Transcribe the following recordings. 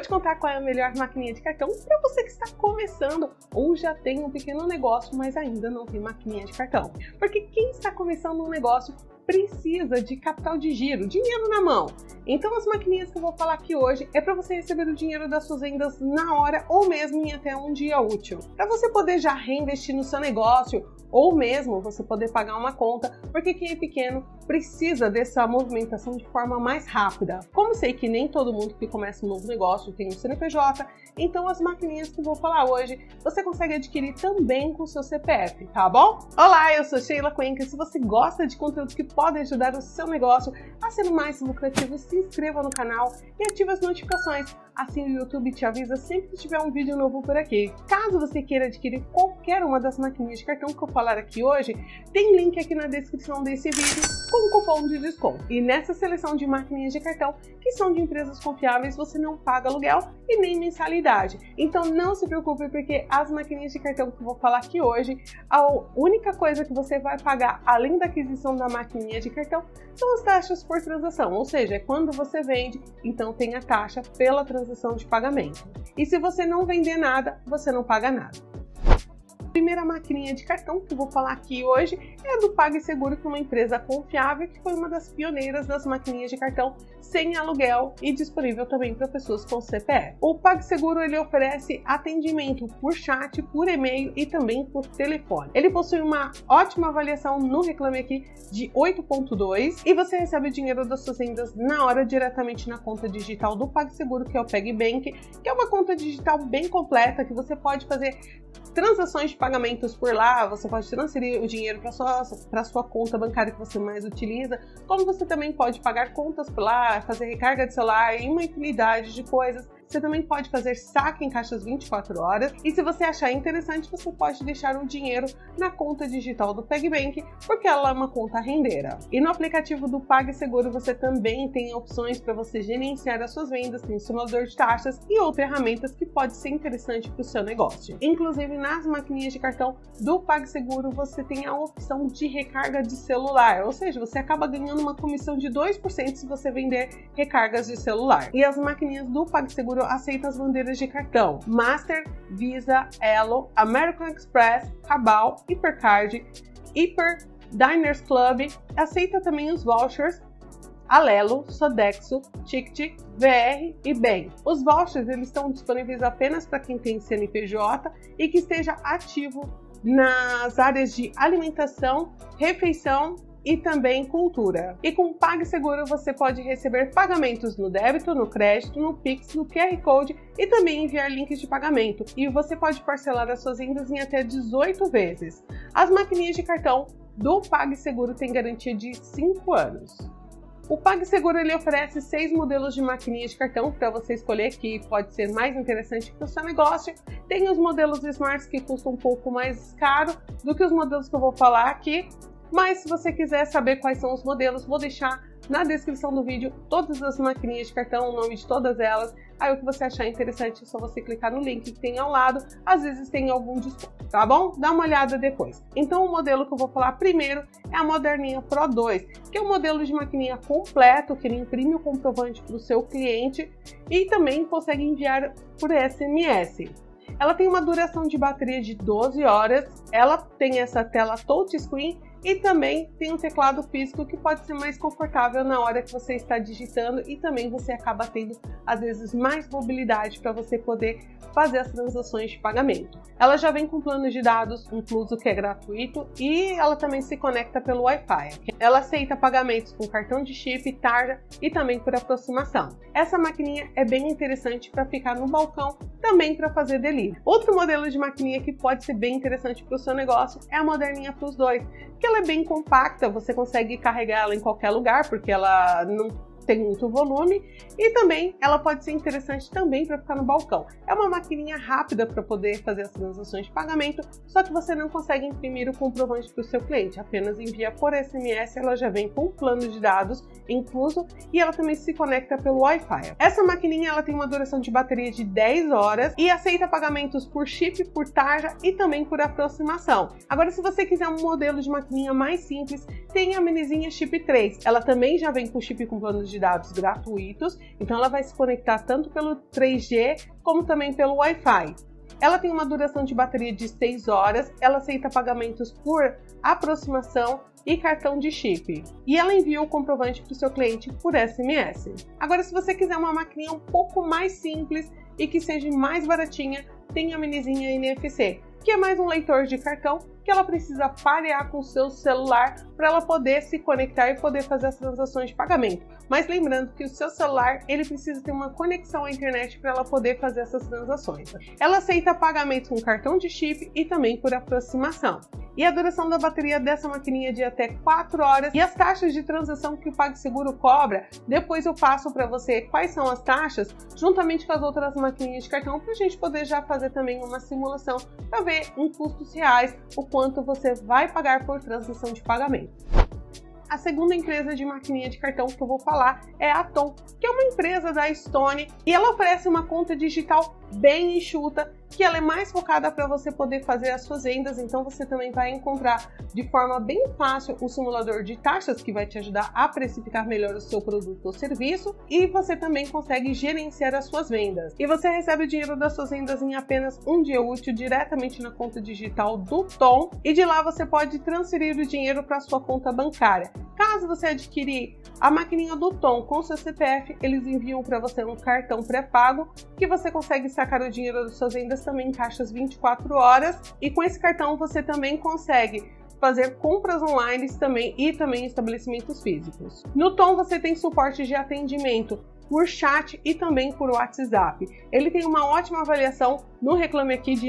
te contar qual é a melhor maquininha de cartão para você que está começando ou já tem um pequeno negócio, mas ainda não tem maquininha de cartão. Porque quem está começando um negócio precisa de capital de giro, dinheiro na mão. Então as maquininhas que eu vou falar aqui hoje é para você receber o dinheiro das suas vendas na hora ou mesmo em até um dia útil. Para você poder já reinvestir no seu negócio ou mesmo você poder pagar uma conta, porque quem é pequeno precisa dessa movimentação de forma mais rápida. Como sei que nem todo mundo que começa um novo negócio tem um CNPJ, então as maquininhas que eu vou falar hoje você consegue adquirir também com o seu CPF, tá bom? Olá, eu sou Sheila Cuenca. Se você gosta de conteúdos que podem ajudar o seu negócio a ser mais lucrativo, se inscreva no canal e ative as notificações. Assim o YouTube te avisa sempre que tiver um vídeo novo por aqui. Caso você queira adquirir qualquer uma das maquininhas de cartão que eu falar aqui hoje, tem link aqui na descrição desse vídeo com cupom de desconto. E nessa seleção de maquininhas de cartão, que são de empresas confiáveis, você não paga aluguel e nem mensalidade. Então não se preocupe, porque as maquininhas de cartão que eu vou falar aqui hoje, a única coisa que você vai pagar além da aquisição da maquininha de cartão são as taxas por transação, ou seja, é quando você vende, então tem a taxa pela transação de pagamento. E se você não vender nada, você não paga nada. A primeira maquininha de cartão que eu vou falar aqui hoje é a do PagSeguro, que é uma empresa confiável que foi uma das pioneiras das maquininhas de cartão sem aluguel e disponível também para pessoas com CPF. O PagSeguro ele oferece atendimento por chat, por e-mail e também por telefone. Ele possui uma ótima avaliação no Reclame Aqui de 8.2 e você recebe o dinheiro das suas vendas na hora diretamente na conta digital do PagSeguro, que é o PagBank, que é uma conta digital bem completa que você pode fazer transações de pagamentos por lá, você pode transferir o dinheiro para sua conta bancária que você mais utiliza, como você também pode pagar contas por lá, fazer recarga de celular e uma infinidade de coisas. Você também pode fazer saque em caixas 24 horas e se você achar interessante, você pode deixar o dinheiro na conta digital do PagBank, porque ela é uma conta rendeira. E no aplicativo do PagSeguro você também tem opções para você gerenciar as suas vendas, tem simulador de taxas e outras ferramentas que pode ser interessante para o seu negócio. Inclusive nas maquininhas de cartão do PagSeguro você tem a opção de recarga de celular, ou seja, você acaba ganhando uma comissão de 2% se você vender recargas de celular. E as maquininhas do PagSeguro aceita as bandeiras de cartão Master, Visa, Elo, American Express, Cabal, Hipercard, Hiper, Diners Club, aceita também os vouchers Alelo, Sodexo, Ticket, VR e Bem. Os vouchers eles estão disponíveis apenas para quem tem CNPJ e que esteja ativo nas áreas de alimentação, refeição e também cultura. E com o PagSeguro você pode receber pagamentos no débito, no crédito, no Pix, no QR Code e também enviar links de pagamento. E você pode parcelar as suas vendas em até 18 vezes. As maquininhas de cartão do PagSeguro têm garantia de 5 anos. O PagSeguro ele oferece 6 modelos de maquininhas de cartão para você escolher que pode ser mais interessante para o seu negócio. Tem os modelos Smarts que custam um pouco mais caro do que os modelos que eu vou falar aqui. Mas se você quiser saber quais são os modelos, vou deixar na descrição do vídeo todas as maquininhas de cartão, o nome de todas elas. Aí o que você achar interessante é só você clicar no link que tem ao lado, às vezes tem algum desconto, tá bom? Dá uma olhada depois. Então o modelo que eu vou falar primeiro é a Moderninha Pro 2, que é um modelo de maquininha completo, que ele imprime o comprovante para o seu cliente e também consegue enviar por SMS. Ela tem uma duração de bateria de 12 horas, ela tem essa tela touchscreen e também tem um teclado físico que pode ser mais confortável na hora que você está digitando e também você acaba tendo, às vezes, mais mobilidade para você poder fazer as transações de pagamento. Ela já vem com plano de dados incluso que é gratuito e ela também se conecta pelo Wi-Fi. Ela aceita pagamentos com cartão de chip, tarja e também por aproximação. Essa maquininha é bem interessante para ficar no balcão, também para fazer delivery. Outro modelo de maquininha que pode ser bem interessante para o seu negócio é a Moderninha Plus 2, que ela é bem compacta, você consegue carregar ela em qualquer lugar, porque ela não tem muito volume e também ela pode ser interessante também para ficar no balcão. É uma maquininha rápida para poder fazer as transações de pagamento, só que você não consegue imprimir o comprovante para o seu cliente, apenas envia por SMS, ela já vem com plano de dados incluso e ela também se conecta pelo Wi-Fi. Essa maquininha ela tem uma duração de bateria de 10 horas e aceita pagamentos por chip, por tarja e também por aproximação. Agora, se você quiser um modelo de maquininha mais simples, tem a Minizinha Chip 3. Ela também já vem com chip com plano de de dados gratuitos, então ela vai se conectar tanto pelo 3G como também pelo Wi-Fi. Ela tem uma duração de bateria de 6 horas, ela aceita pagamentos por aproximação e cartão de chip. E ela envia o comprovante para o seu cliente por SMS. Agora, se você quiser uma maquininha um pouco mais simples e que seja mais baratinha, tem a minizinha NFC, que é mais um leitor de cartão que ela precisa parear com o seu celular para ela poder se conectar e poder fazer as transações de pagamento. Mas lembrando que o seu celular ele precisa ter uma conexão à internet para ela poder fazer essas transações. Ela aceita pagamentos com cartão de chip e também por aproximação. E a duração da bateria dessa maquininha é de até 4 horas. E as taxas de transação que o PagSeguro cobra, depois eu passo para você quais são as taxas, juntamente com as outras maquininhas de cartão, para a gente poder já fazer também uma simulação para ver em custos reais o quanto você vai pagar por transação de pagamento. A segunda empresa de maquininha de cartão que eu vou falar é a Ton, que é uma empresa da Estônia e ela oferece uma conta digital bem enxuta, que ela é mais focada para você poder fazer as suas vendas, então você também vai encontrar de forma bem fácil um simulador de taxas que vai te ajudar a precificar melhor o seu produto ou serviço e você também consegue gerenciar as suas vendas. E você recebe o dinheiro das suas vendas em apenas um dia útil diretamente na conta digital do Ton e de lá você pode transferir o dinheiro para sua conta bancária. Caso você adquirir a maquininha do Ton com seu CPF, eles enviam para você um cartão pré-pago que você consegue sacar o dinheiro das suas vendas também em caixas 24 horas e com esse cartão você também consegue fazer compras online também e também em estabelecimentos físicos. No Ton você tem suporte de atendimento por chat e também por WhatsApp. Ele tem uma ótima avaliação no Reclame Aqui de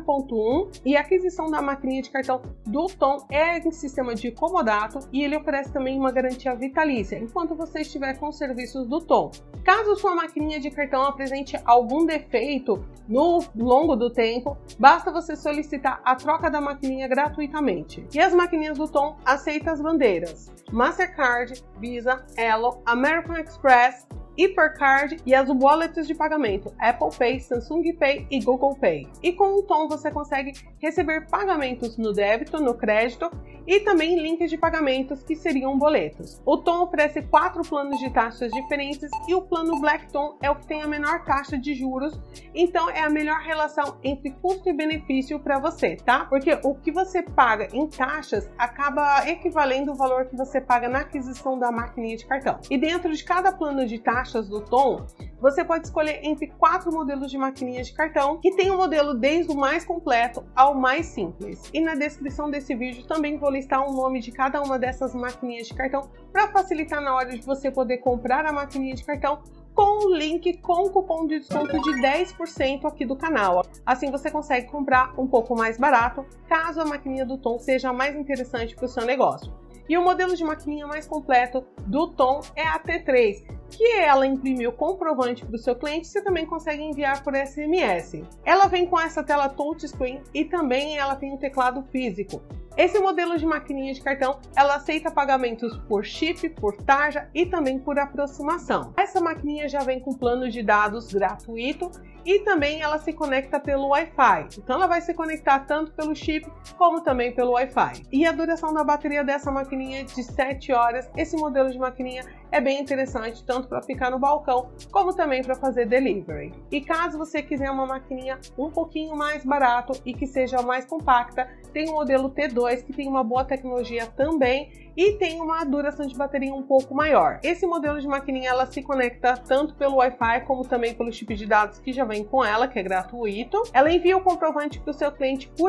9.1 e a aquisição da maquininha de cartão do Ton é em sistema de comodato e ele oferece também uma garantia vitalícia enquanto você estiver com os serviços do Ton. Caso sua maquininha de cartão apresente algum defeito no longo do tempo, basta você solicitar a troca da maquininha gratuitamente. E as maquininhas do Ton aceitam as bandeiras Mastercard, Visa, Elo, American Express, Hipercard e as wallets de pagamento Apple Pay, Samsung Pay e Google Pay. E com o Ton você consegue receber pagamentos no débito, no crédito e também links de pagamentos que seriam boletos. O Ton oferece 4 planos de taxas diferentes e o plano Black Ton é o que tem a menor taxa de juros, então é a melhor relação entre custo e benefício para você, tá? Porque o que você paga em taxas acaba equivalendo ao valor que você paga na aquisição da maquininha de cartão. E dentro de cada plano de taxas do Ton, você pode escolher entre 4 modelos de maquininhas de cartão, que tem um modelo desde o mais completo ao mais simples. E na descrição desse vídeo também vou listar o nome de cada uma dessas maquininhas de cartão para facilitar na hora de você poder comprar a maquininha de cartão com o link com o cupom de desconto de 10% aqui do canal. Assim você consegue comprar um pouco mais barato, caso a maquininha do Ton seja mais interessante para o seu negócio. E o modelo de maquininha mais completo do Ton é a T3, que ela imprime o comprovante para o seu cliente, você também consegue enviar por SMS. Ela vem com essa tela touchscreen e também ela tem um teclado físico. Esse modelo de maquininha de cartão, ela aceita pagamentos por chip, por tarja e também por aproximação. Essa maquininha já vem com plano de dados gratuito e também ela se conecta pelo Wi-Fi. Então ela vai se conectar tanto pelo chip como também pelo Wi-Fi. E a duração da bateria dessa maquininha é de 7 horas. Esse modelo de maquininha é bem interessante, tanto para ficar no balcão, como também para fazer delivery. E caso você quiser uma maquininha um pouquinho mais barato e que seja mais compacta, tem o modelo T2, que tem uma boa tecnologia também e tem uma duração de bateria um pouco maior. Esse modelo de maquininha, ela se conecta tanto pelo Wi-Fi, como também pelo chip de dados que já vem com ela, que é gratuito. Ela envia o comprovante para o seu cliente por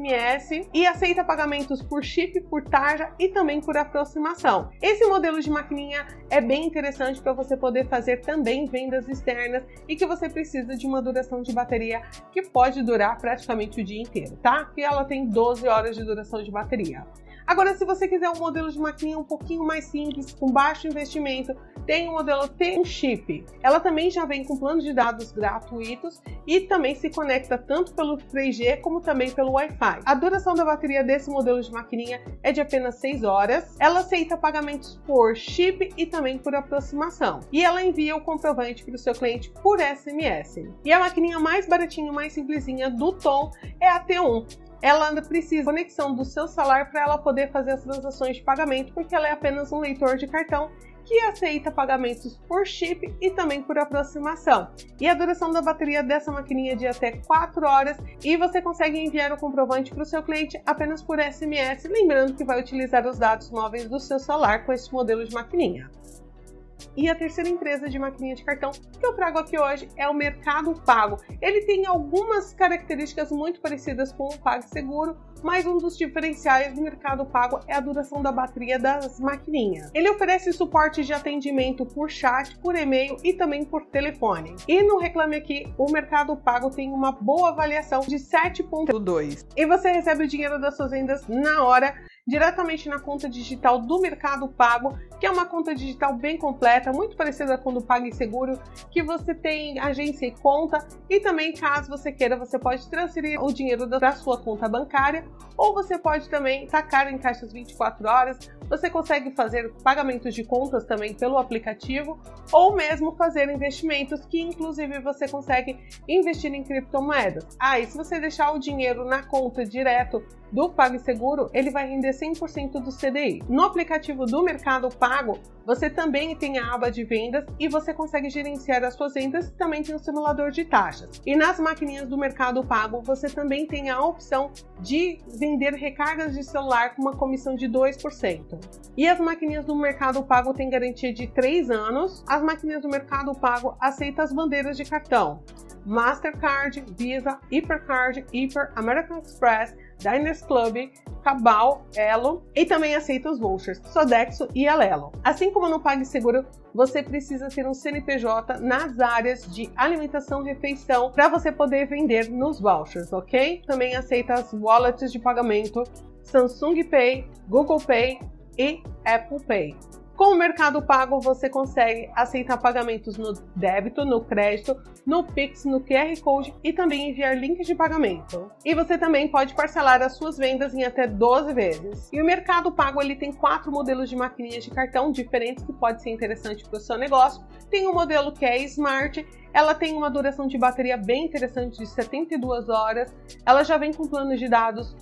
SMS e aceita pagamentos por chip, por tarja e também por aproximação. Esse modelo de maquininha é bem interessante para você poder fazer também vendas externas e que você precisa de uma duração de bateria que pode durar praticamente o dia inteiro, tá? E ela tem 12 horas de duração de bateria. Agora, se você quiser um modelo de maquininha um pouquinho mais simples, com baixo investimento, tem o modelo T-Chip. Ela também já vem com planos de dados gratuitos e também se conecta tanto pelo 3G como também pelo Wi-Fi. A duração da bateria desse modelo de maquininha é de apenas 6 horas. Ela aceita pagamentos por chip e também por aproximação. E ela envia o comprovante para o seu cliente por SMS. E a maquininha mais baratinha, mais simplesinha do Ton é a T1. Ela precisa de conexão do seu celular para ela poder fazer as transações de pagamento, porque ela é apenas um leitor de cartão que aceita pagamentos por chip e também por aproximação. E a duração da bateria dessa maquininha é de até 4 horas e você consegue enviar o comprovante para o seu cliente apenas por SMS, lembrando que vai utilizar os dados móveis do seu celular com esse modelo de maquininha. E a terceira empresa de maquininha de cartão que eu trago aqui hoje é o Mercado Pago. Ele tem algumas características muito parecidas com o PagSeguro, mas um dos diferenciais do Mercado Pago é a duração da bateria das maquininhas. Ele oferece suporte de atendimento por chat, por e-mail e também por telefone. E no Reclame Aqui, o Mercado Pago tem uma boa avaliação de 7.2. E você recebe o dinheiro das suas vendas na hora, diretamente na conta digital do Mercado Pago, que é uma conta digital bem completa, muito parecida com o do PagSeguro, que você tem agência e conta, e também, caso você queira, você pode transferir o dinheiro da sua conta bancária, ou você pode também sacar em caixas 24 horas, você consegue fazer pagamentos de contas também pelo aplicativo, ou mesmo fazer investimentos, que inclusive você consegue investir em criptomoedas. E se você deixar o dinheiro na conta direto do PagSeguro, ele vai render 100% do CDI. No aplicativo do Mercado Pago, você também tem a aba de vendas e você consegue gerenciar as suas vendas, também tem um simulador de taxas. E nas maquininhas do Mercado Pago, você também tem a opção de vender recargas de celular com uma comissão de 2%. E as maquininhas do Mercado Pago têm garantia de 3 anos. As maquininhas do Mercado Pago aceitam as bandeiras de cartão Mastercard, Visa, Hipercard, Hiper, American Express, Diners Club, Cabal, Elo e também aceita os vouchers Sodexo e Alelo. Assim como no PagSeguro, você precisa ter um CNPJ nas áreas de alimentação e refeição para você poder vender nos vouchers, ok? Também aceita as wallets de pagamento Samsung Pay, Google Pay e Apple Pay. Com o Mercado Pago, você consegue aceitar pagamentos no débito, no crédito, no Pix, no QR Code e também enviar links de pagamento. E você também pode parcelar as suas vendas em até 12 vezes. E o Mercado Pago ele tem 4 modelos de maquininhas de cartão diferentes que pode ser interessante para o seu negócio. Tem um modelo que é Smart, ela tem uma duração de bateria bem interessante de 72 horas, ela já vem com planos de dados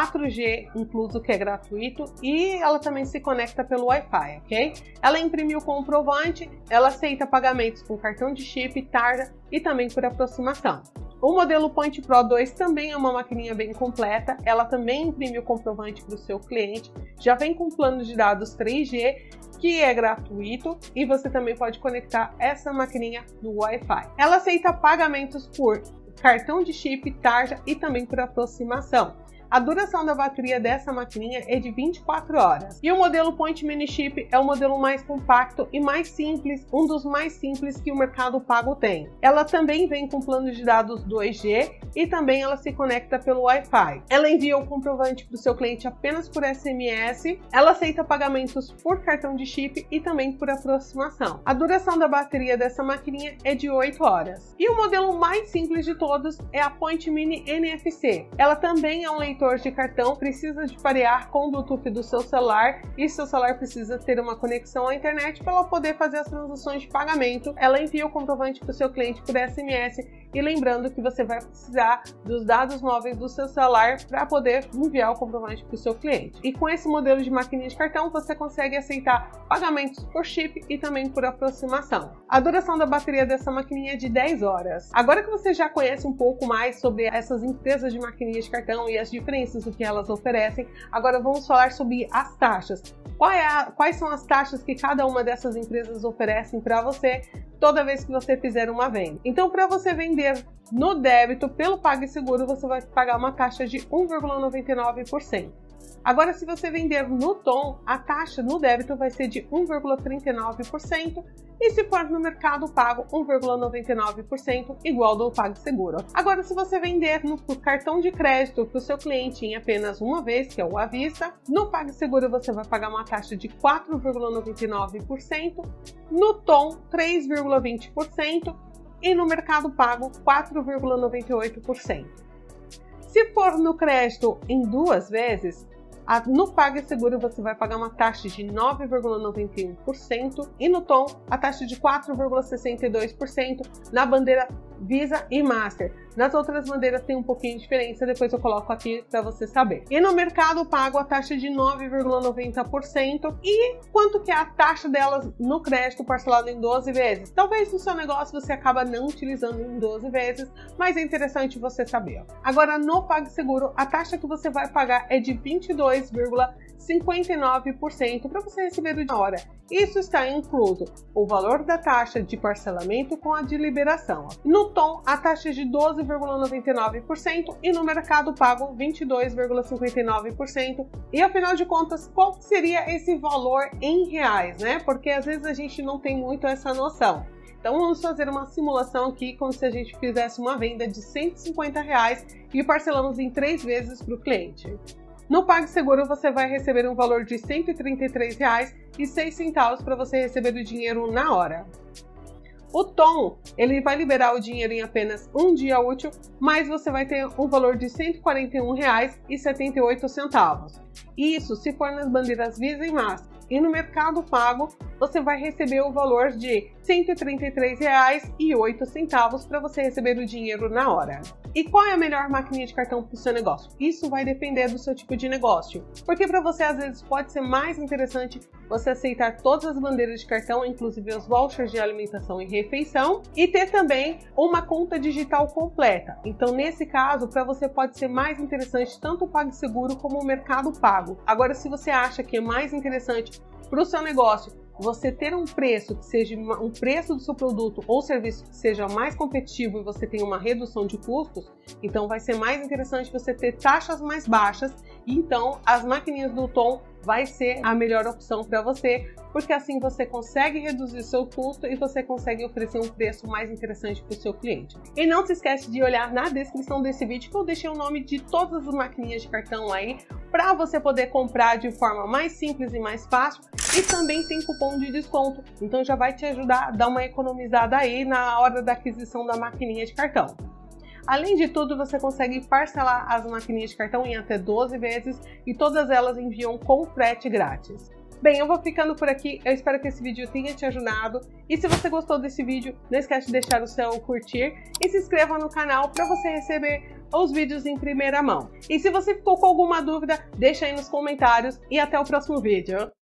4G incluso, que é gratuito, e ela também se conecta pelo Wi-Fi, ok? Ela imprimiu o comprovante, ela aceita pagamentos com cartão de chip, tarja e também por aproximação. O modelo Point Pro 2 também é uma maquininha bem completa, ela também imprime o comprovante para o seu cliente, já vem com plano de dados 3G, que é gratuito, e você também pode conectar essa maquininha no Wi-Fi. Ela aceita pagamentos por cartão de chip, tarja e também por aproximação. A duração da bateria dessa maquininha é de 24 horas. E o modelo Point Mini Chip é o modelo mais compacto e mais simples, um dos mais simples que o Mercado Pago tem. Ela também vem com plano de dados 2G e também ela se conecta pelo Wi-Fi. Ela envia o comprovante para o seu cliente apenas por SMS. Ela aceita pagamentos por cartão de chip e também por aproximação. A duração da bateria dessa maquininha é de 8 horas. E o modelo mais simples de todos é a Point Mini NFC. Ela também é um leitor de cartão, precisa de parear com o Bluetooth do seu celular e seu celular precisa ter uma conexão à internet para ela poder fazer as transações de pagamento. Ela envia o comprovante para o seu cliente por SMS e lembrando que você vai precisar dos dados móveis do seu celular para poder enviar o comprovante para o seu cliente. E com esse modelo de maquininha de cartão você consegue aceitar pagamentos por chip e também por aproximação. A duração da bateria dessa maquininha é de 10 horas. Agora que você já conhece um pouco mais sobre essas empresas de maquininha de cartão e as diferenças do que elas oferecem, agora vamos falar sobre as taxas. Quais são as taxas que cada uma dessas empresas oferecem para você toda vez que você fizer uma venda? Então, para você vender no débito pelo PagSeguro, você vai pagar uma taxa de 1,99%. Agora, se você vender no Tom, a taxa no débito vai ser de 1,39% e se for no Mercado Pago, 1,99% igual do PagSeguro. Agora, se você vender no cartão de crédito para o seu cliente em apenas uma vez, que é o à vista, no PagSeguro você vai pagar uma taxa de 4,99%, no Tom 3,20% e no Mercado Pago 4,98%. Se for no crédito em 2 vezes, no PagSeguro você vai pagar uma taxa de 9,91% e no Tom a taxa de 4,62% na bandeira Visa e Master. Nas outras bandeiras tem um pouquinho de diferença, depois eu coloco aqui para você saber. E no Mercado Pago a taxa é de 9,90%. E quanto que é a taxa delas no crédito parcelado em 12 vezes? Talvez no seu negócio você acaba não utilizando em 12 vezes, mas é interessante você saber. Agora no PagSeguro, a taxa que você vai pagar é de 22,59% para você receber na hora. Isso está incluso o valor da taxa de parcelamento com a de liberação. No Ton, a taxa é de 12,99% e no Mercado Pago 22,59%. E afinal de contas, qual seria esse valor em reais, né? Porque às vezes a gente não tem muito essa noção. Então vamos fazer uma simulação aqui como se a gente fizesse uma venda de R$150 e parcelamos em 3 vezes para o cliente. No PagSeguro você vai receber um valor de R$133,06 para você receber o dinheiro na hora. O Ton, ele vai liberar o dinheiro em apenas um dia útil, mas você vai ter um valor de R$141,78. Isso se for nas bandeiras Visa e Master. E no Mercado Pago, você vai receber o valor de R$133,08 para você receber o dinheiro na hora. E qual é a melhor maquininha de cartão para o seu negócio? Isso vai depender do seu tipo de negócio. Porque para você, às vezes, pode ser mais interessante você aceitar todas as bandeiras de cartão, inclusive os vouchers de alimentação e refeição, e ter também uma conta digital completa. Então, nesse caso, para você pode ser mais interessante tanto o PagSeguro como o Mercado Pago. Agora, se você acha que é mais interessante para o seu negócio você ter um preço que seja um preço do seu produto ou serviço que seja mais competitivo e você tem uma redução de custos, então vai ser mais interessante você ter taxas mais baixas e então as maquininhas do Ton vai ser a melhor opção para você, porque assim você consegue reduzir seu custo e você consegue oferecer um preço mais interessante para o seu cliente. E não se esquece de olhar na descrição desse vídeo que eu deixei o nome de todas as maquininhas de cartão aí para você poder comprar de forma mais simples e mais fácil, e também tem cupom de desconto, então já vai te ajudar a dar uma economizada aí na hora da aquisição da maquininha de cartão. Além de tudo, você consegue parcelar as maquininhas de cartão em até 12 vezes e todas elas enviam com frete grátis. Bem, eu vou ficando por aqui, eu espero que esse vídeo tenha te ajudado e se você gostou desse vídeo, não esquece de deixar o seu curtir e se inscreva no canal para você receber os vídeos em primeira mão. E se você ficou com alguma dúvida, deixa aí nos comentários e até o próximo vídeo.